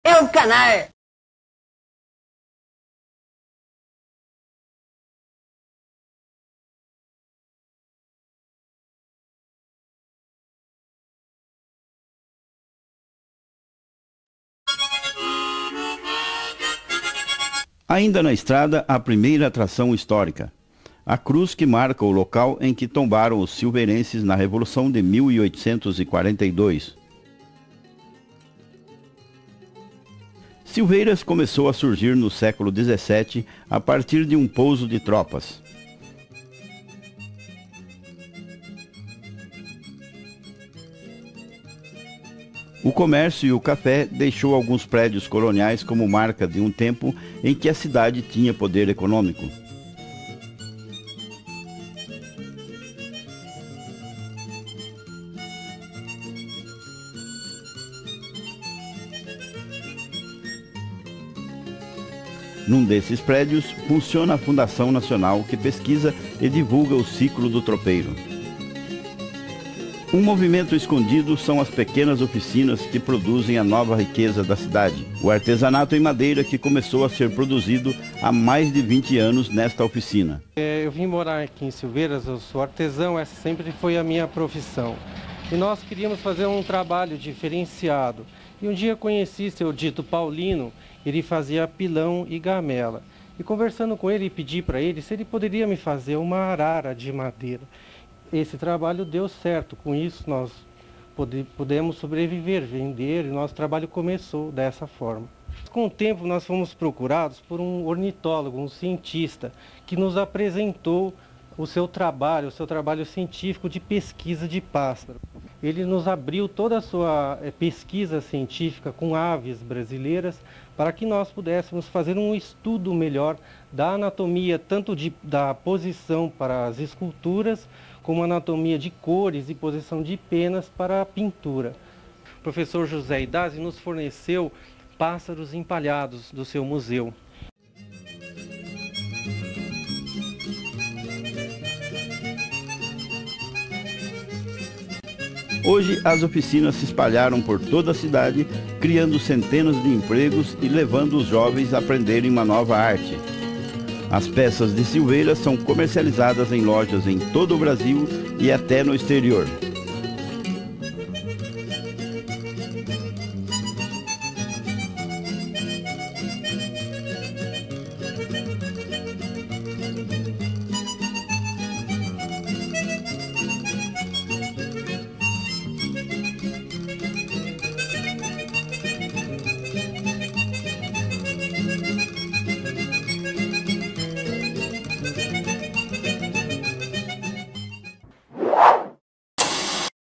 é um canalha. Ainda na estrada, a primeira atração histórica. A cruz que marca o local em que tombaram os silveirenses na Revolução de 1842. Silveiras começou a surgir no século XVII a partir de um pouso de tropas. O comércio e o café deixou alguns prédios coloniais como marca de um tempo em que a cidade tinha poder econômico. Num desses prédios funciona a Fundação Nacional, que pesquisa e divulga o ciclo do tropeiro. Um movimento escondido são as pequenas oficinas que produzem a nova riqueza da cidade. O artesanato em madeira que começou a ser produzido há mais de 20 anos nesta oficina. Eu vim morar aqui em Silveiras, eu sou artesão, essa sempre foi a minha profissão. E nós queríamos fazer um trabalho diferenciado. E um dia conheci seu Dito Paulino, ele fazia pilão e gamela. E conversando com ele, pedi para ele se ele poderia me fazer uma arara de madeira. Esse trabalho deu certo, com isso nós pudemos sobreviver, vender, e nosso trabalho começou dessa forma. Com o tempo nós fomos procurados por um ornitólogo, um cientista, que nos apresentou o seu trabalho científico de pesquisa de pássaro. Ele nos abriu toda a sua pesquisa científica com aves brasileiras para que nós pudéssemos fazer um estudo melhor da anatomia, tanto da posição para as esculturas, como anatomia de cores e posição de penas para a pintura. O professor José Idazzi nos forneceu pássaros empalhados do seu museu. Hoje, as oficinas se espalharam por toda a cidade, criando centenas de empregos e levando os jovens a aprenderem uma nova arte. As peças de Silveiras são comercializadas em lojas em todo o Brasil e até no exterior.